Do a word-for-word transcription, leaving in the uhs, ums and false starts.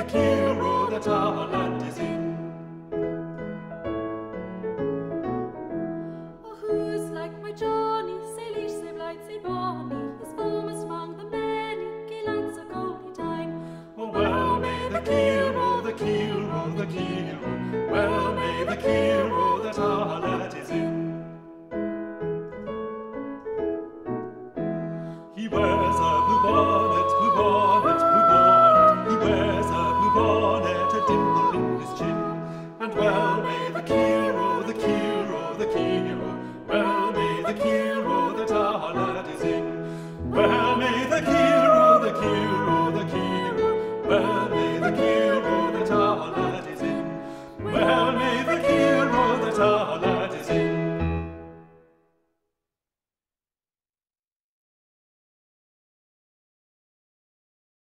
keel row that our land is in. Oh, who's like my Johnny, say leash, say blight, say bonny, his foremost among the many, gay lads of goldie time. Oh, well may the keel row, the keel row, the keel row, well may the keel row that our lad is in. He wears a blue bonnet, blue bonnet, blue bonnet. He wears a blue bonnet, a dimple in his chin. And well may the keel row, the keel row, the keel row, well may the keel row that our lad is in. Well may the keel row, the keel row, the keel row, well may